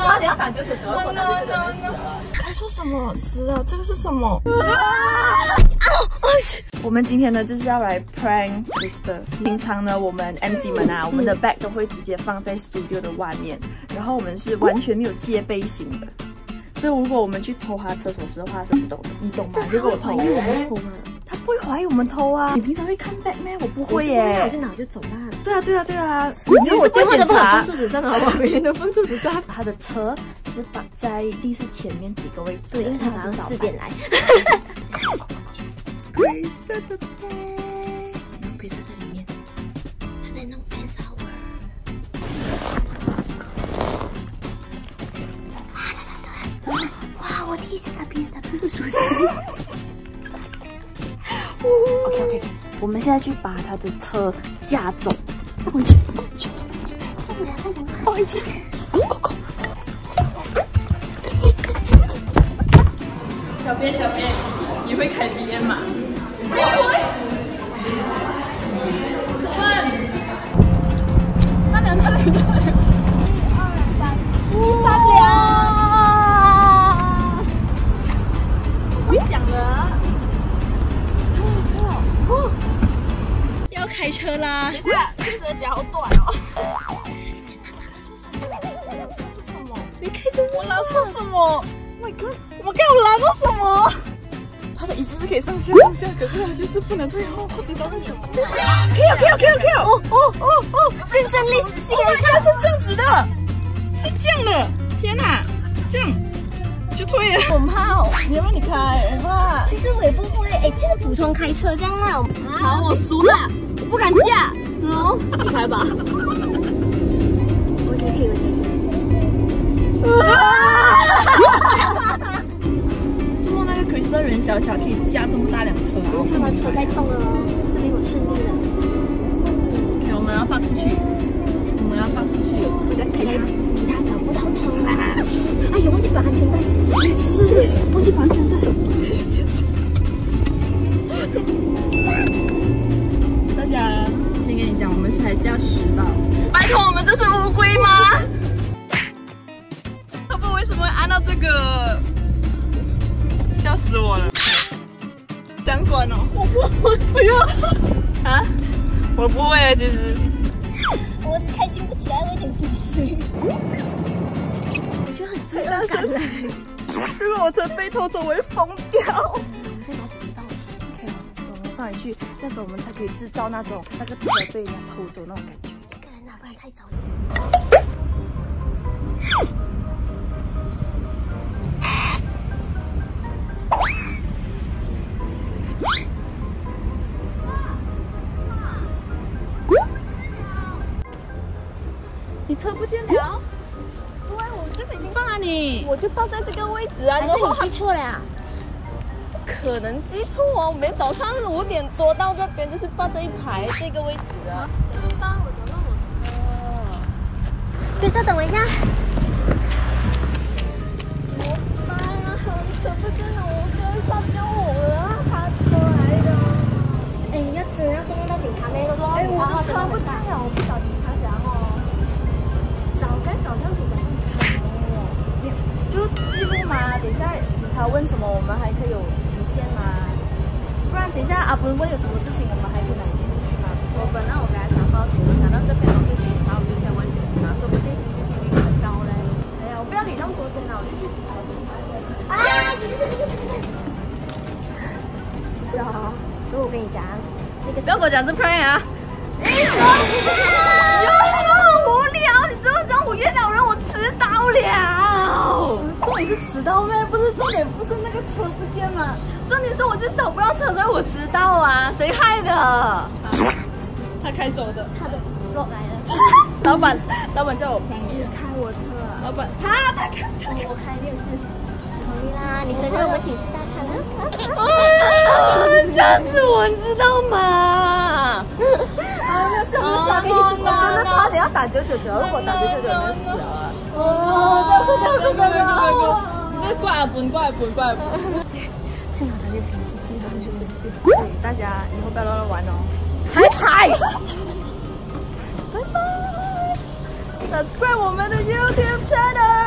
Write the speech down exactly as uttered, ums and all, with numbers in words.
差点要打九九九，如果打九九九就死了。 他说什么死了？这个是什么？我们今天呢就是要来 prank Crystal。平常呢，我们 M C 们啊，我们的 bag 都会直接放在 studio 的外面，然后我们是完全没有戒备心的。所以如果我们去偷他厕所时的话是不懂的，你懂吗？如果我偷，我们偷吗？他不会怀疑我们偷啊。你平常会看 bag 咩？我不会耶。 我就拿就走啦。 对啊对啊对啊，因为我电话检查放桌子上，好不好？每天都放桌子上。 他的车是摆在地是前面几个位置， 对，因为他早上四点来。 Crystal 的 bag，Crystal 在里面，他在弄 fan shower。哇，我第一次打别人的屁股手机。 OK OK， 我们现在去把他的车架走。放回去，放回去，放回去，快快快！ 小编小编，你会开 B M 吗？我会。问，大梁大梁大梁，一二三，大梁，我想了。哦，要开车啦！等一下，确实的脚好短哦。 这是什么？ 你开车， 我拿错什么 ？My God！我刚有拿到什么？他的椅子是可以上下上下，可是他就是不能退后，不知道为什么。Kill kill kill kill！ 哦哦哦哦！ 见证历史性， 它是这样子的，是这样的。天哪，这样就退了。 我怕，你要不要你开？我怕。 其实我也不会，哎，就是普通开车这样啦。 好，我输了，我不敢驾。好，你开吧。 我觉得可以，我觉得可以。 怎么那个 Crystal 人小小可以驾这么大辆车啊？ 看到车在动哦，这边我顺利了。 OK， 我们要放出去，我们要放出去。 我在陪他，他找不到车啦。哎呀，忘记绑安全带。 是是是，忘记绑安全带。大家先跟你讲，我们是来驾驶的。拜托，我们这是乌龟吗？他们为什么会按到这个？笑死我了！想管哦，我不会。哎呀，啊，我不会，其实。 我是开心不起来，我有点心虚。我觉得很罪恶感嘞。 如果我车被偷走，我会疯掉。 我们先把手机放回去。 OK， 我们放回去，这样子我们才可以制造那种那个车被人家偷走那种感觉。 一个人拿不然太早。 你车不见了？对，我就已经放了你，我就放在这个位置啊。 还是你记错了呀？ 可能记错哦，每早上五点多到这边就是放这一排这个位置啊。怎么办？我找到我车。 别说，等我一下。 怎么办啊？车不见了，我哥杀掉我了，他车来的。 哎，要真要动用到警察没？ 说哎，我的车不见了，我去找警察讲哦。早该早这样子讲。 你就记录嘛，等一下警察问什么，我们还可以有影片嘛。不然等一下阿伯问有什么事情，我们还可以拿影片出去嘛。 我本来我本来想报警，我想到这边都是警察，我就先问警察，说不定 C C T V 很高嘞。哎呀，我不要理那么多先啦，我就去找警察先。 啊！其实哦，如果我跟你讲，那个不要跟我讲是 prank 啊！ 你说， 很无聊，你知不知道我约了人，我迟到了。 重点是迟到咩？不是重点，不是那个车不见吗？ 重点是我就找不到车，所以我迟到啊！谁害的？啊、 他开走的。 他的 vlog 来了。 老板，老板叫我帮你开我车啊！ 老板，他他开， 我我开六四。同意啦，你生日我们请吃大餐啊！ 吓死我，你知道吗？ 啊，那是不是想跟你吃我真的差点要打九九九，如果打九九九，你就死了。 哦，不要不要不要不要！ 你怪阿本，怪阿本，怪阿本。 幸好他六星期，幸好他六星期。 所以大家以后不要乱乱玩哦。 嗨嗨， 拜拜 ！subscribe 我们的 YouTube channel。